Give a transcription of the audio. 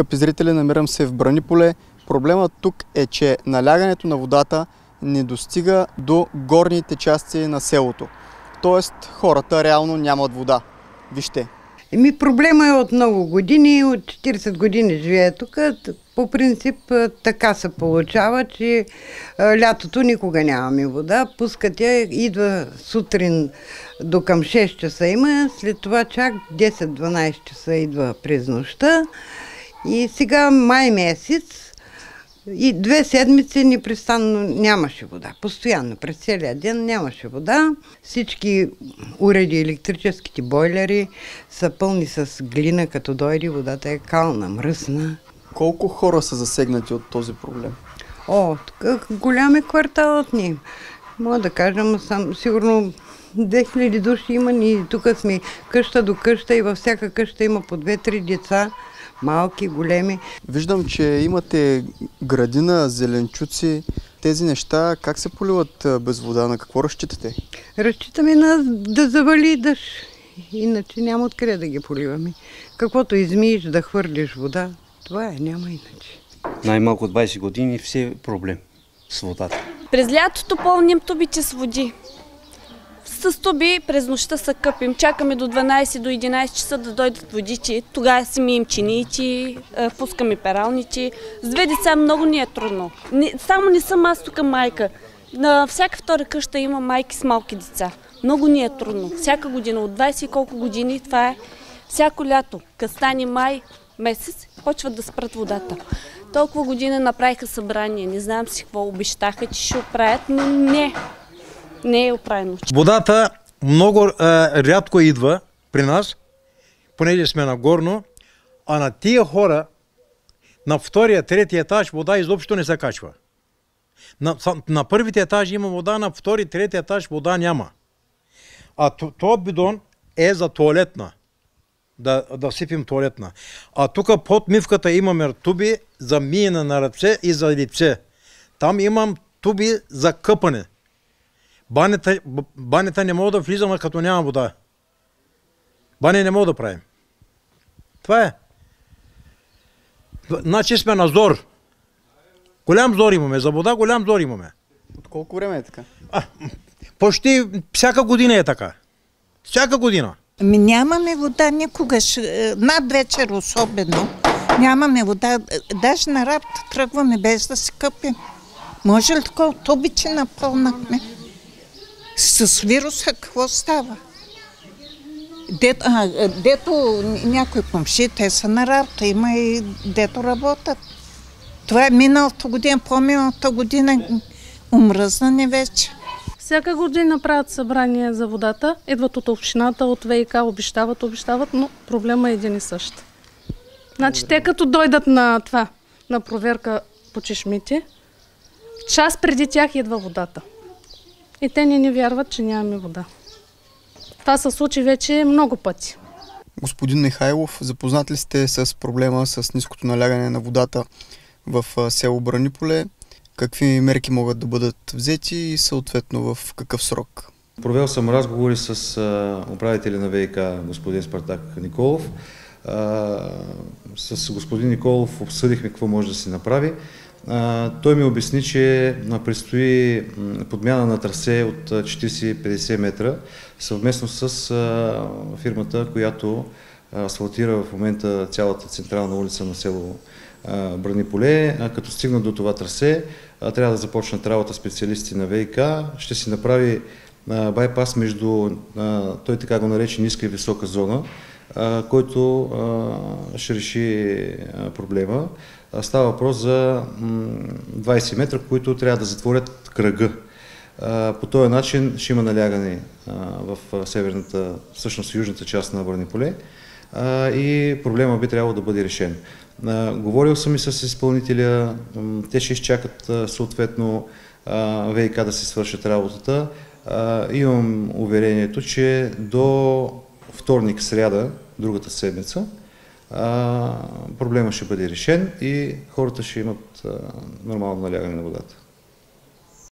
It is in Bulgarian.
Скъпи зрители, намирам се в Браниполе. Проблемът тук е, че налягането на водата не достига до горните части на селото. Тоест хората реално нямат вода. Вижте. Проблема е от много години, от 40 години живея тук. По принцип така се получава, че лятото никога нямаме вода. Пускат я, идва сутрин до към 6 часа има, след това чак 10-12 часа идва през нощта. И сега май месец и 2 седмици непрестанно нямаше вода. Постоянно, през целия ден нямаше вода. Всички уреди, електрическите бойлери са пълни с глина, като дойде водата е кална, мръсна. Колко хора са засегнати от този проблем? Тук голям е кварталът ни. Мога да кажем, сигурно 2000 души има. Ние тук сме къща до къща и във всяка къща има по 2-3 деца. Малки, големи. Виждам, че имате градина, зеленчуци. Тези неща как се поливат без вода? На какво разчитате? Разчитаме да завали дъжд. Иначе няма откъде да ги поливаме. Каквото измиеш да хвърлиш вода, това е, няма иначе. Най-малко 20 години все е проблем с водата. През лятото пълним тубите с води. С туби през нощта се къпим, чакаме до 12 до 11 часа да дойдат водичи. Тогава си мием чиниите, пускаме пералните. С 2 деца много ни е трудно. Само не съм аз тук майка. На всяка втора къща има майки с малки деца. Много ни е трудно. Всяка година, от 20 и колко години, това е всяко лято. Като стане май месец, почват да спрат водата. Толкова години направиха събрание, не знам си какво обещаха, че ще оправят, но не е оправено. Водата много рядко идва при нас, понеже сме нагорно, а на тия хора на втория, третия етаж вода изобщо не се качва. На първите етажи има вода, на втори, третия етаж вода няма. А този бидон е за тоалетна. Да сипим тоалетна. А тук под мивката имаме туби за миене на ръце и за лице. Там имам туби за къпане. Банята не мога да влизаме, като няма вода. Бани не мога да правим. Това е. Значи сме на зор. Голям зор имаме. За вода голям зор имаме. От колко време е така? Почти всяка година е така. Всяка година. Нямаме вода никогаш. Над вечер особено. Нямаме вода. Даже на работа тръгваме без да се къпим. Може ли такова? Тубичи напълнахме. С вируса какво става? Дето някои комши, те са на работа, има и дето работят. Това е миналата година, по-миналата година, умръзнане вече. Всяка година правят събрание за водата, идват от общината, от ВИК, обещават, но проблема е един и същ. Значи те като дойдат на проверка по чешмите, час преди тях идва водата. И те не вярват, че нямаме вода. Това се случи вече много пъти. Господин Михайлов, запознат ли сте с проблема с ниското налягане на водата в село Браниполе? Какви мерки могат да бъдат взети и съответно в какъв срок? Провел съм разговори с управителя на ВИК, господин Спартак Николов. С господин Николов обсъдихме какво може да се направи. Той ми обясни, че предстои подмяна на трасе от 40-50 метра съвместно с фирмата, която асфалтира в момента цялата централна улица на село Браниполе. Като стигна до това трасе, трябва да започнат работа специалисти на ВИК. Ще се направи байпас между, той така го нарече, ниска и висока зона, който ще реши проблема. Става въпрос за 20 метра, които трябва да затворят кръга. По този начин ще има налягане в северната, всъщност южната част на Браниполе и проблема би трябвало да бъде решен. Говорил съм и с изпълнителя, те ще изчакат съответно ВИК да се свършат работата. Имам уверението, че до вторник, сряда, другата седмица, проблема ще бъде решен и хората ще имат нормално налягане на водата.